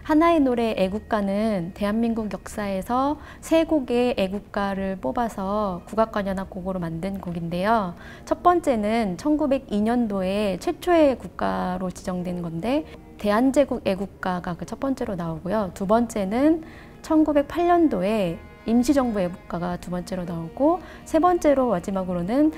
하나의 노래 애국가는 대한민국 역사에서 세 곡의 애국가를 뽑아서 국악관현악곡으로 만든 곡인데요. 첫 번째는 1902년도에 최초의 국가로 지정된 건데 대한제국 애국가가 그 첫 번째로 나오고요. 두 번째는 1908년도에 임시정부 애국가가 두 번째로 나오고 세 번째로 마지막으로는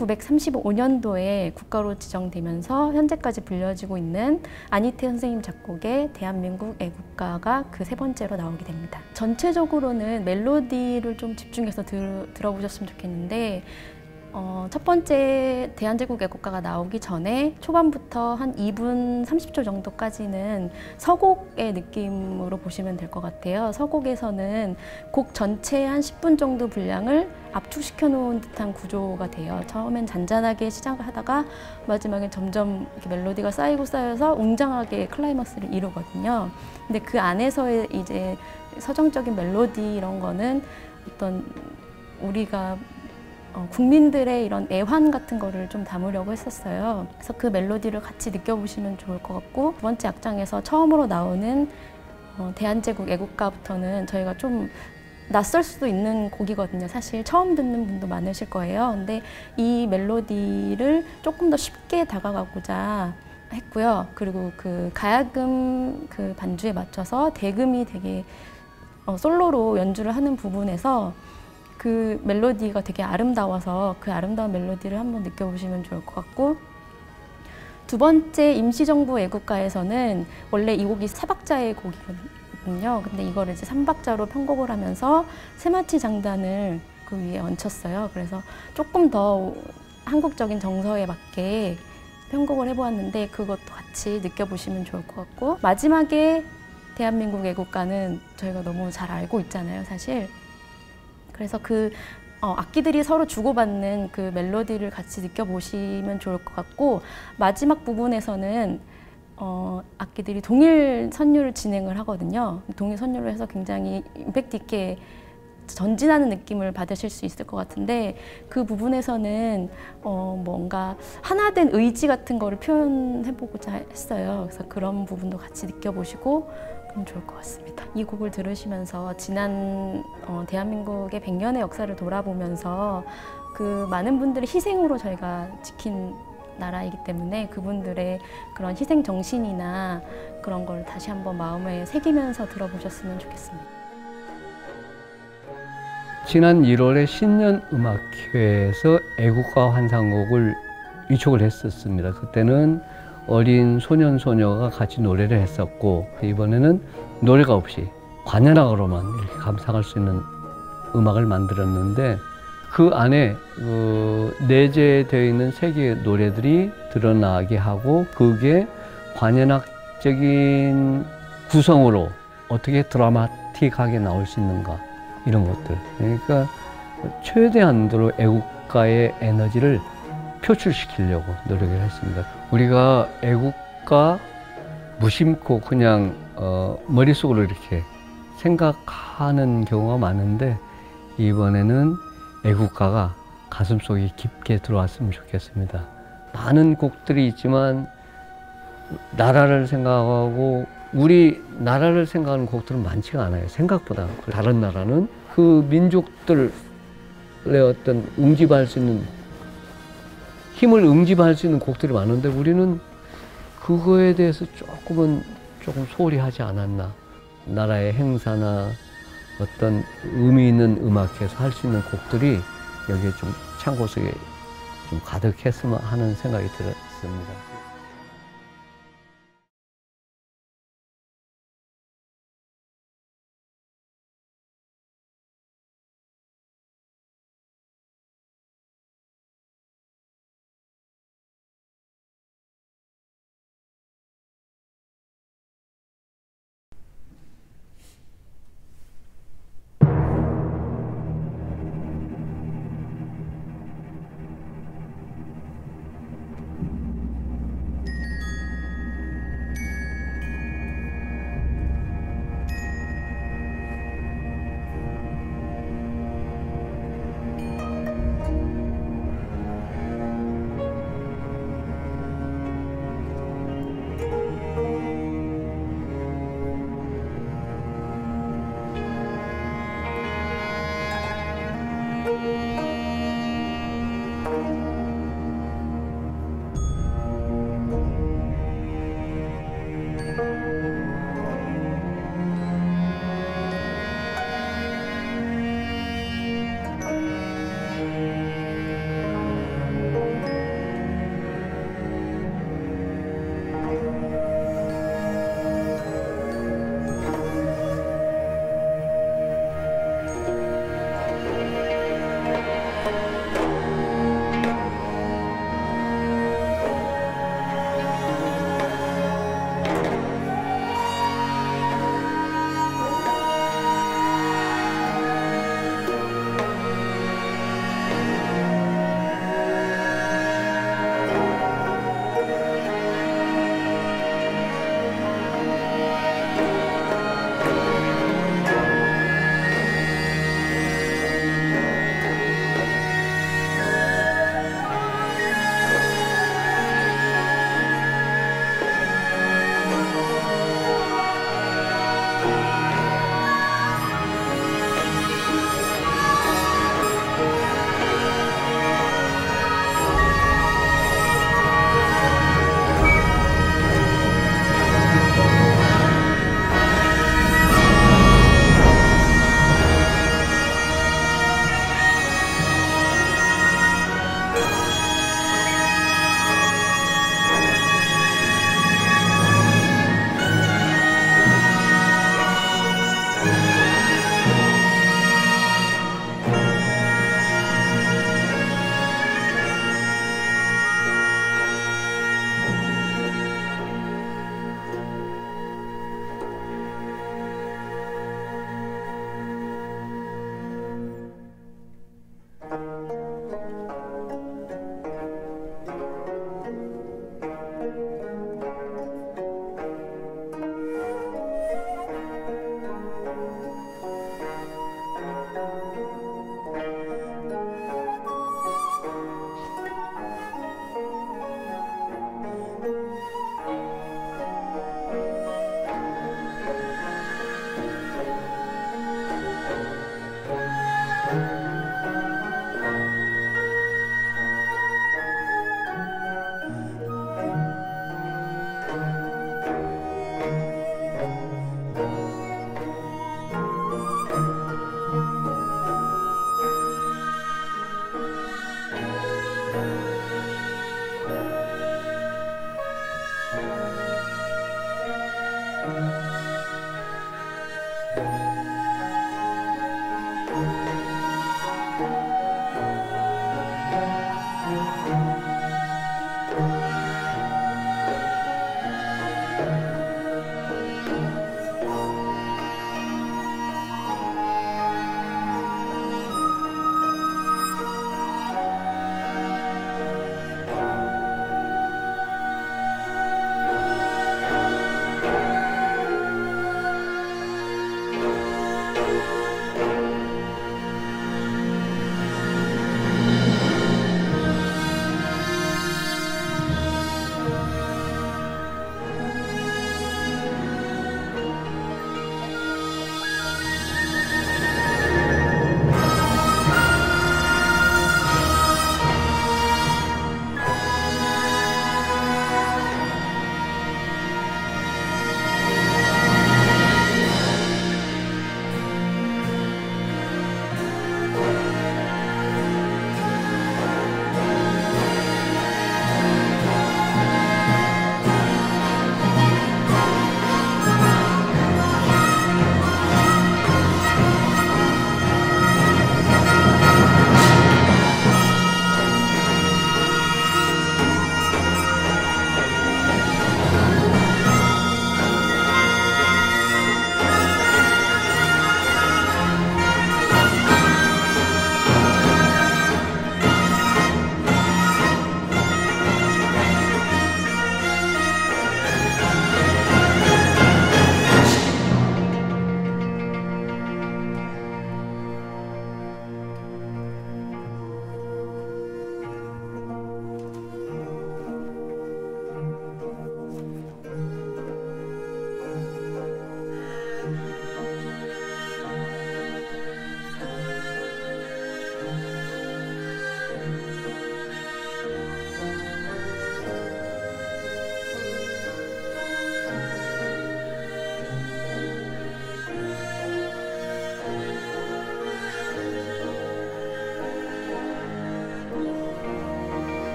1935년도에 국가로 지정되면서 현재까지 불려지고 있는 안희태 선생님 작곡의 대한민국 애국가가 그 세 번째로 나오게 됩니다. 전체적으로는 멜로디를 좀 집중해서 들어보셨으면 좋겠는데 첫 번째 대한제국 애국가가 나오기 전에 초반부터 한 2분 30초 정도까지는 서곡의 느낌으로 보시면 될 것 같아요. 서곡에서는 곡 전체 한 10분 정도 분량을 압축시켜 놓은 듯한 구조가 돼요. 처음엔 잔잔하게 시작을 하다가 마지막엔 점점 이렇게 멜로디가 쌓이고 쌓여서 웅장하게 클라이막스를 이루거든요. 근데 그 안에서의 이제 서정적인 멜로디 이런 거는 어떤 우리가 국민들의 이런 애환 같은 거를 좀 담으려고 했었어요. 그래서 그 멜로디를 같이 느껴보시면 좋을 것 같고, 두 번째 악장에서 처음으로 나오는 대한제국 애국가부터는 저희가 좀 낯설 수도 있는 곡이거든요. 사실 처음 듣는 분도 많으실 거예요. 근데 이 멜로디를 조금 더 쉽게 다가가고자 했고요. 그리고 그 가야금 그 반주에 맞춰서 대금이 되게 솔로로 연주를 하는 부분에서 그 멜로디가 되게 아름다워서 그 아름다운 멜로디를 한번 느껴보시면 좋을 것 같고, 두 번째 임시정부 애국가에서는 원래 이 곡이 4박자의 곡이거든요. 근데 이거를 이제 3박자로 편곡을 하면서 세마치 장단을 그 위에 얹혔어요. 그래서 조금 더 한국적인 정서에 맞게 편곡을 해보았는데 그것도 같이 느껴보시면 좋을 것 같고, 마지막에 대한민국 애국가는 저희가 너무 잘 알고 있잖아요, 사실. 그래서 그 악기들이 서로 주고받는 그 멜로디를 같이 느껴보시면 좋을 것 같고, 마지막 부분에서는 악기들이 동일 선율을 진행을 하거든요. 동일 선율을 해서 굉장히 임팩트 있게 전진하는 느낌을 받으실 수 있을 것 같은데, 그 부분에서는 뭔가 하나된 의지 같은 거를 표현해보고자 했어요. 그래서 그런 부분도 같이 느껴보시고 그럼 좋을 것 같습니다. 이 곡을 들으시면서 지난 대한민국의 100년의 역사를 돌아보면서 그 많은 분들의 희생으로 저희가 지킨 나라이기 때문에 그분들의 그런 희생 정신이나 그런 걸 다시 한번 마음에 새기면서 들어보셨으면 좋겠습니다. 지난 1월에 신년음악회에서 애국가 환상곡을 위촉을 했었습니다. 그때는 어린 소년, 소녀가 같이 노래를 했었고, 이번에는 노래가 없이 관현악으로만 이렇게 감상할 수 있는 음악을 만들었는데, 그 안에 내재되어 있는 세 개의 노래들이 드러나게 하고, 그게 관현악적인 구성으로 어떻게 드라마틱하게 나올 수 있는가, 이런 것들. 그러니까 최대한도로 애국가의 에너지를 표출시키려고 노력을 했습니다. 우리가 애국가 무심코 그냥 머릿속으로 이렇게 생각하는 경우가 많은데, 이번에는 애국가가 가슴속에 깊게 들어왔으면 좋겠습니다. 많은 곡들이 있지만 나라를 생각하고 우리 나라를 생각하는 곡들은 많지가 않아요. 생각보다. 다른 나라는 그 민족들의 어떤 응집할 수 있는 힘을 응집할 수 있는 곡들이 많은데, 우리는 그거에 대해서 조금 소홀히 하지 않았나. 나라의 행사나 어떤 의미 있는 음악에서 할 수 있는 곡들이 여기에 좀 창고 속에 좀 가득했으면 하는 생각이 들었습니다.